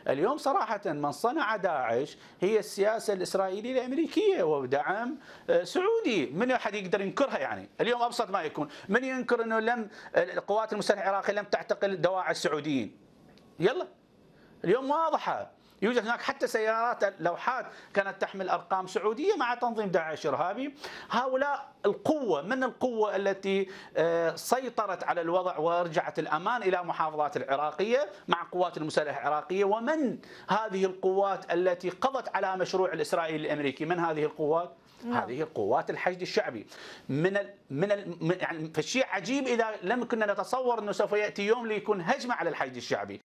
اليوم صراحة من صنع داعش هي السياسة الإسرائيلية الأمريكية وبدعم سعودي. من أحد يقدر ينكرها؟ يعني اليوم أبسط ما يكون، من ينكر أنه القوات المسلحة العراقية لم تعتقل دواعش السعوديين؟ يلا اليوم واضحة، يوجد هناك حتى سيارات لوحات كانت تحمل أرقام سعودية مع تنظيم داعش إرهابي. هؤلاء القوة، من القوة التي سيطرت على الوضع ورجعت الأمان إلى محافظات العراقية مع قوات المسلحة العراقية، ومن هذه القوات التي قضت على مشروع الإسرائيلي الأمريكي؟ من هذه القوات؟ هذه القوات الحشد الشعبي. يعني فالشيء عجيب إذا لم كنا نتصور أنه سوف يأتي يوم ليكون هجمة على الحشد الشعبي.